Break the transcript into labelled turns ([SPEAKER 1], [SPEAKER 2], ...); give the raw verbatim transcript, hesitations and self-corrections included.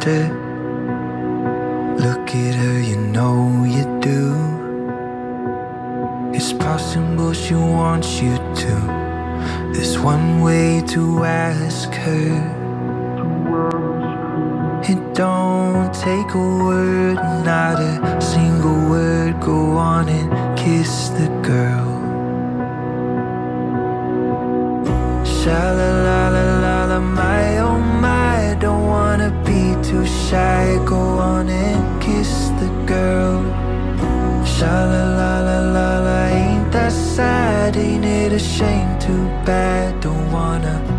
[SPEAKER 1] wonder. Look at her, you know you do. It's possible she wants you to. There's one way to ask her. It don't take a word, not a single word. Go on and kiss the girl. Sha-la-la-la-la-la, my oh my, don't wanna be too shy. Go on and kiss the girl. Sha-la-la-la-la-la, ain't that sad? Ain't it a shame? Too bad, don't wanna